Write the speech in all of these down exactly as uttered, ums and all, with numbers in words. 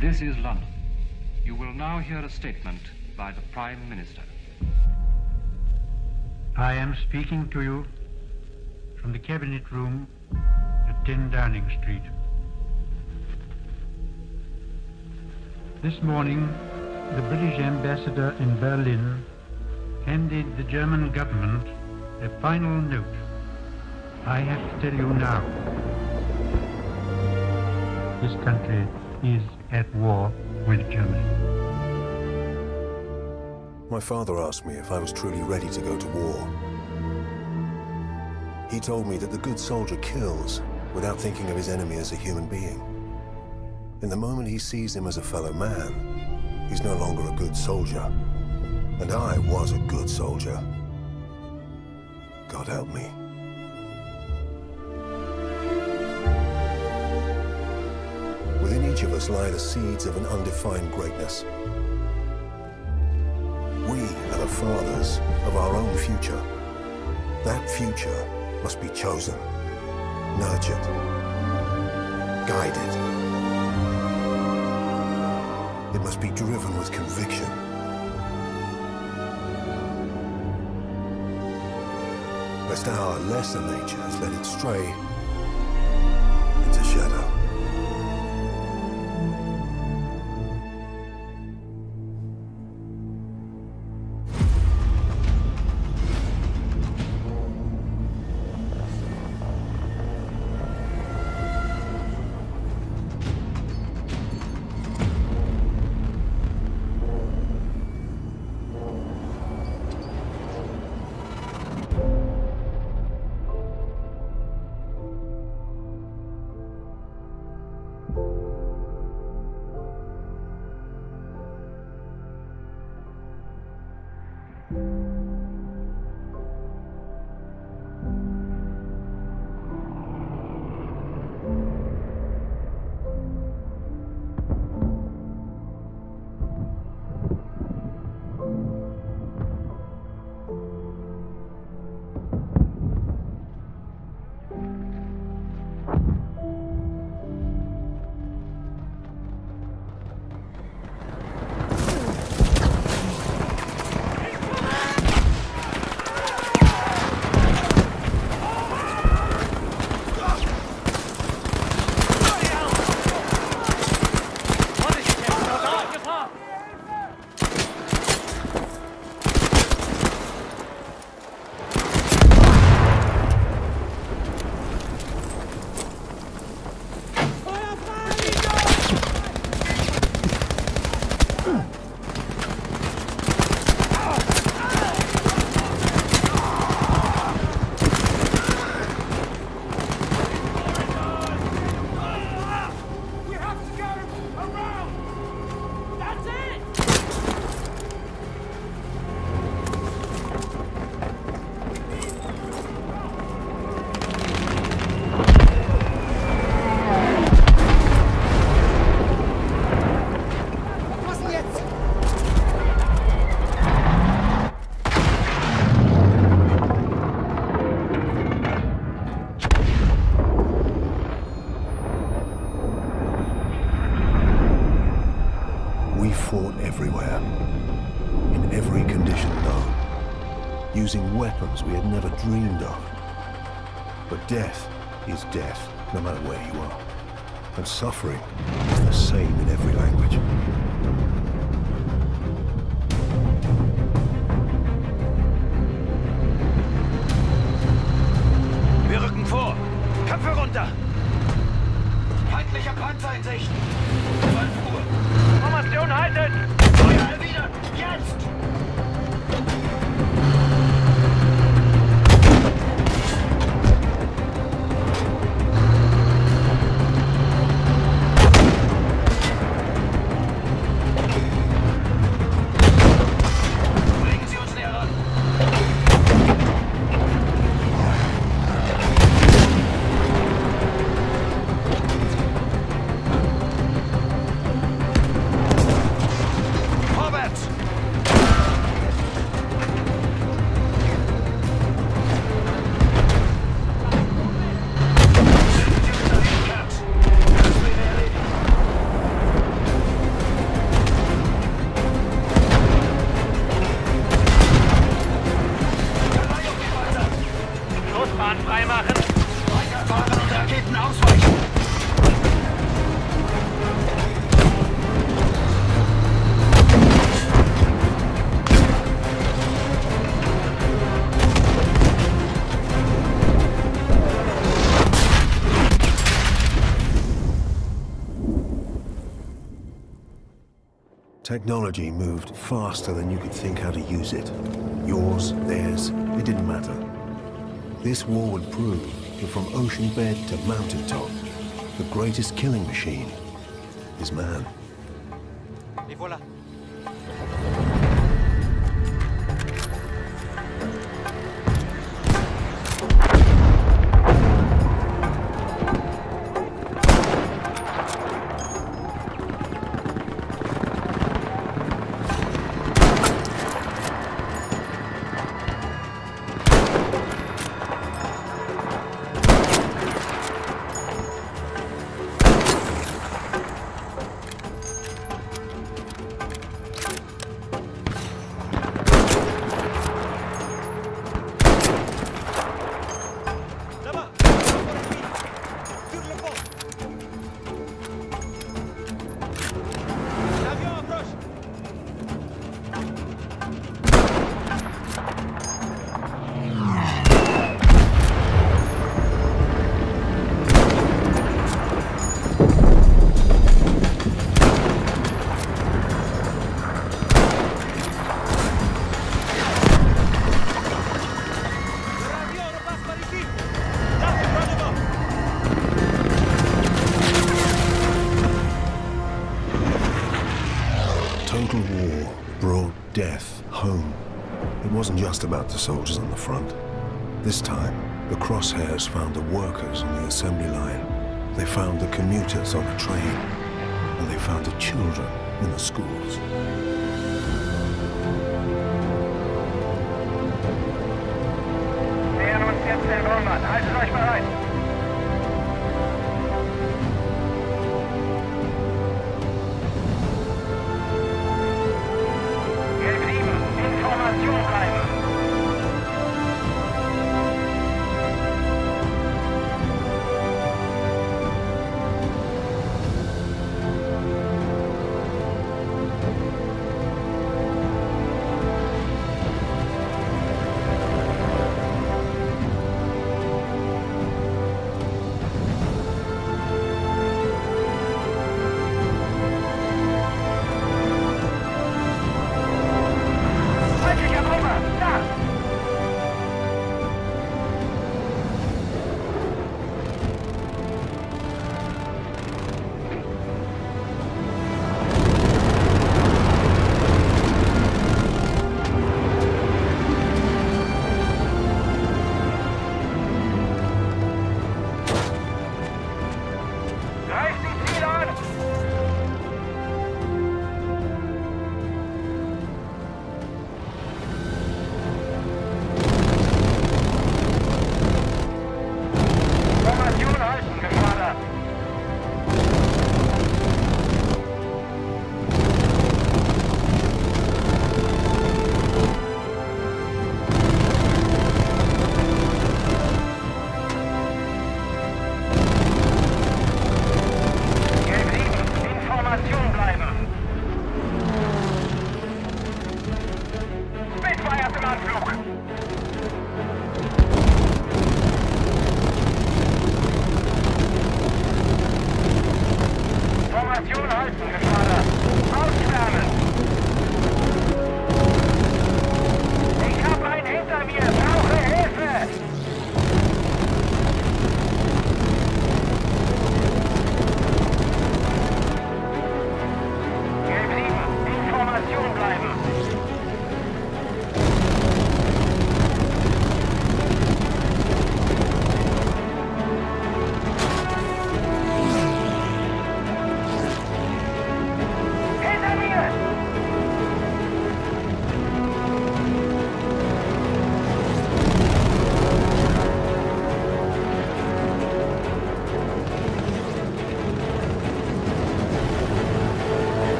This is London. You will now hear a statement by the Prime Minister. I am speaking to you from the Cabinet Room at ten Downing Street. This morning, the British ambassador in Berlin handed the German government a final note. I have to tell you now, this country is at war with Germany. My father asked me if I was truly ready to go to war. He told me that the good soldier kills without thinking of his enemy as a human being. In the moment he sees him as a fellow man, he's no longer a good soldier. And I was a good soldier. God help me. Within each of us lie the seeds of an undefined greatness. We are the fathers of our own future. That future must be chosen, nurtured, guided. It must be driven with conviction. Lest our lesser natures let it stray into shadow. Using weapons we had never dreamed of. But death is death, no matter where you are. And suffering is the same in every language. Wir rücken vor! Köpfe runter! Feindlicher Panzer in Sicht! zwölf Uhr! Formation halten! Feuer erwidern! Jetzt! Autobahn freimachen. Weiterfahren und Raketen ausweichen. Technology moved faster than you could think how to use it. Yours, theirs, it didn't matter. This war would prove that from ocean bed to mountaintop, the greatest killing machine is man. Et voilà. Total war brought death home. It wasn't just about the soldiers on the front. This time, the crosshairs found the workers on the assembly line. They found the commuters on the train. And they found the children in the schools. Nähern uns jetzt den Grumman. Haltet euch bereit. Information bleiben.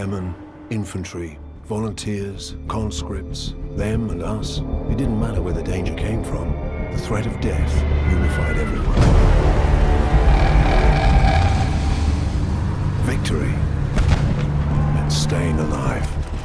Firemen, infantry, volunteers, conscripts, them and us. It didn't matter where the danger came from. The threat of death unified everyone. Victory meant staying alive.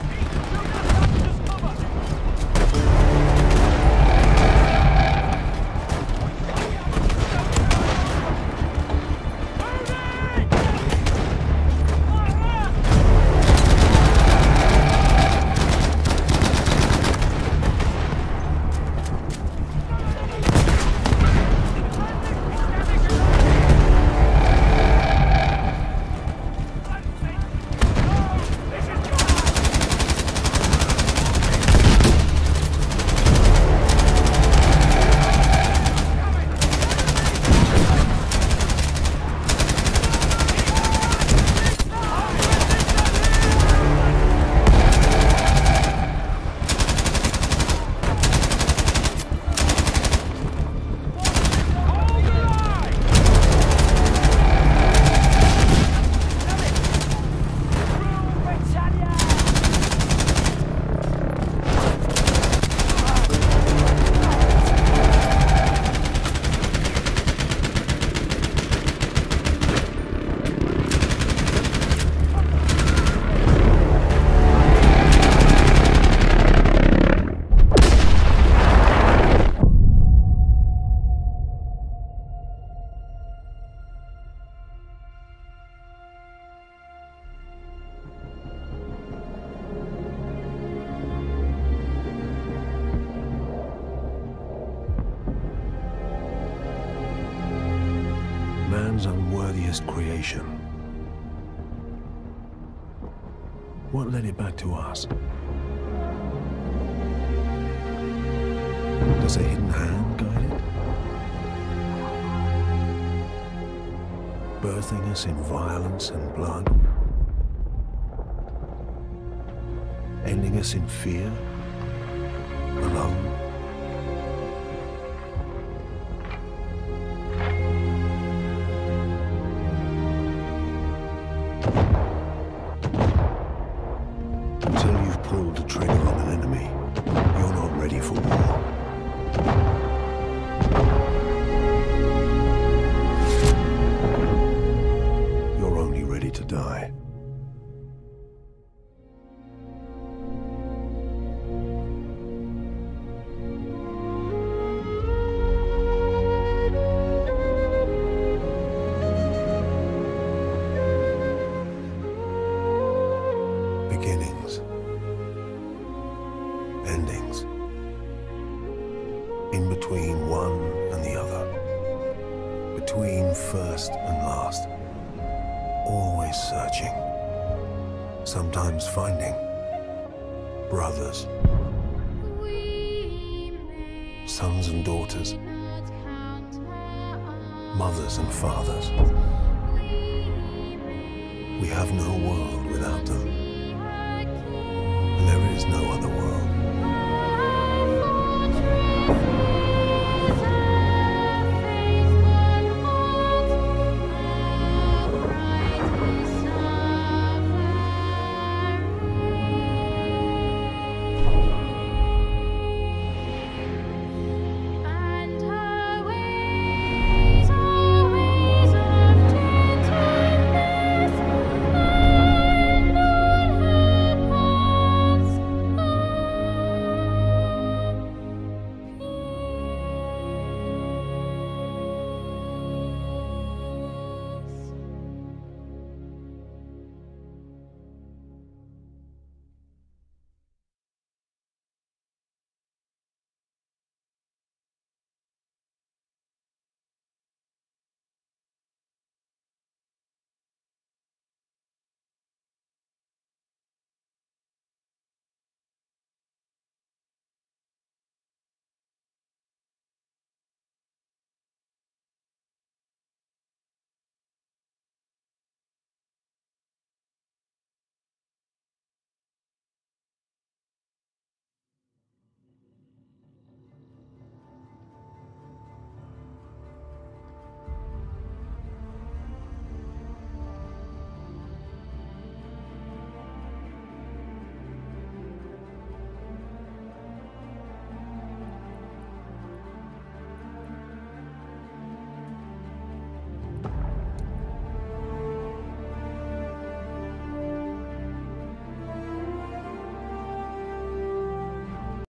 Man's unworthiest creation. What led it back to us? Does a hidden hand guide it? Birthing us in violence and blood? Ending us in fear? Alone? Until you've pulled the trigger on an enemy, you're not ready for war. You're only ready to die. Beginnings, endings, in between one and the other, between first and last, always searching, sometimes finding brothers, sons and daughters, mothers and fathers. We have no world without them. And there is no other world.